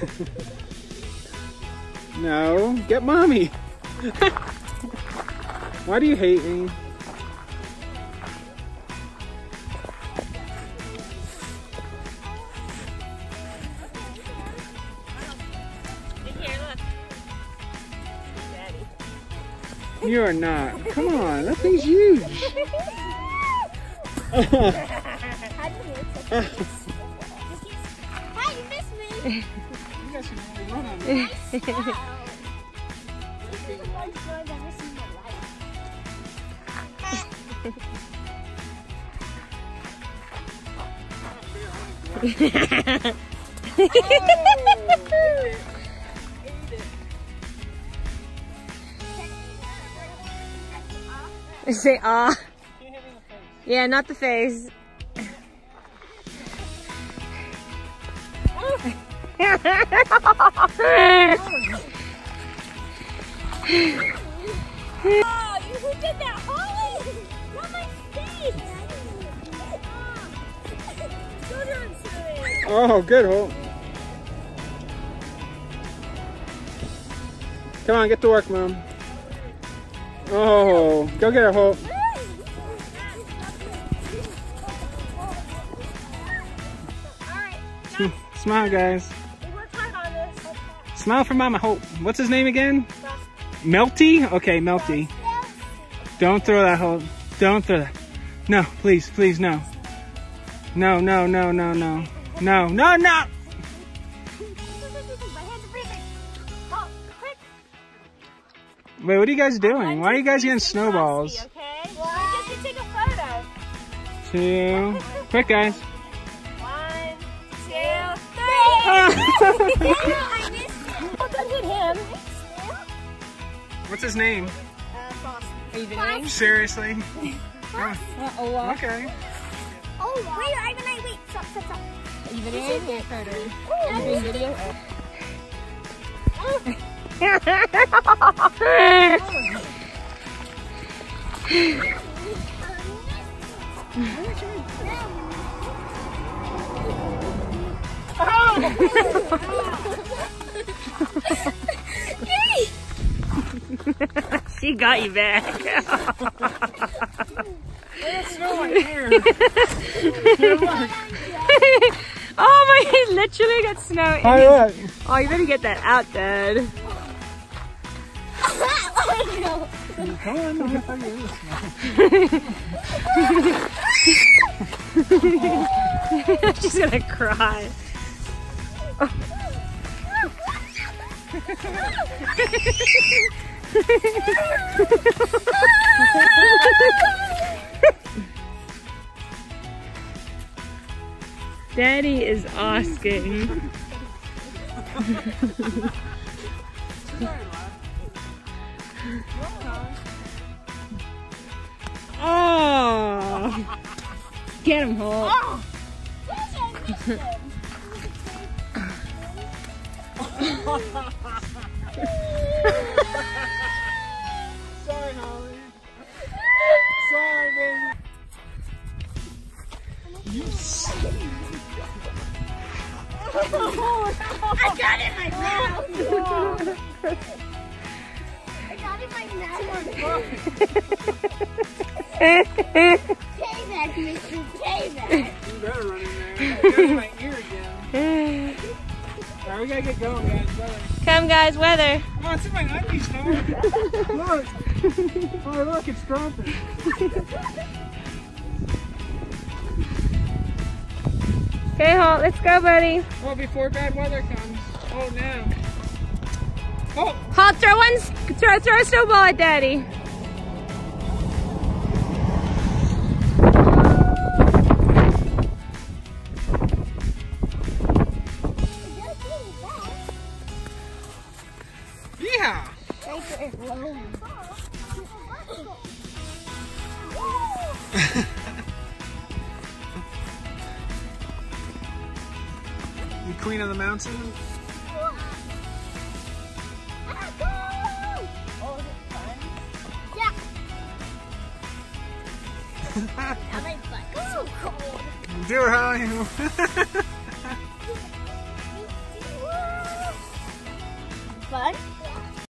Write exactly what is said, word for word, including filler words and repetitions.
No, get mommy. Why do you hate me? Here, look. Daddy. You are not. Come on, that thing's huge. How do you Hi, you missed me. You guys should really run on this. Say ah. Yeah, not the face. Oh, you who did that, Holly? Not my face. Go down to it. Oh, good, Holt. Come on, get to work, Mom. Oh, go get her, Holt. Smile, guys. We worked hard on this. Smile for Mama Hope. What's his name again? Melty? Okay, Melty. Don't throw that, Hope. Don't throw that. No, please, please, no. No, no, no, no, no. No, no, no! Wait, what are you guys doing? Why are you guys getting snowballs? Okay? Well, just to take a photo. Two. Quick, guys. One, two, three. I missed him. Oh, don't hit him. What's his name? Uh, Frost. Are you videoing? Seriously? Frost. Oh, Okay. Oh, wait, I even I wait. Stop, stop, stop. Are you videoing? Yeah, photo. Oh, Are you doing video? She got you back. Oh my, he literally got snow. Hi, look. Oh, you better get that out, Dad. Come on, I'm gonna tell you. She's gonna cry. Daddy is asking. Oh, get him, Holt. Oh. Sorry, Holly. Sorry, baby. You I got it in my mouth. I got it in my mouth. Payback, Mister Payback. You better run in there. It goes in my ear again. Alright, we gotta get going, guys. Weather. Come, guys, weather. Oh, it's in my undies, Snow. Look. Oh, look, it's dropping. Okay, Holt, let's go, buddy. Oh, before bad weather comes. Oh, now. Oh. Holt, throw one, throw, throw a snowball at Daddy. Yeah. You queen of the mountain. Yeah. Now my butt's so cold. Do it, Holly. fun?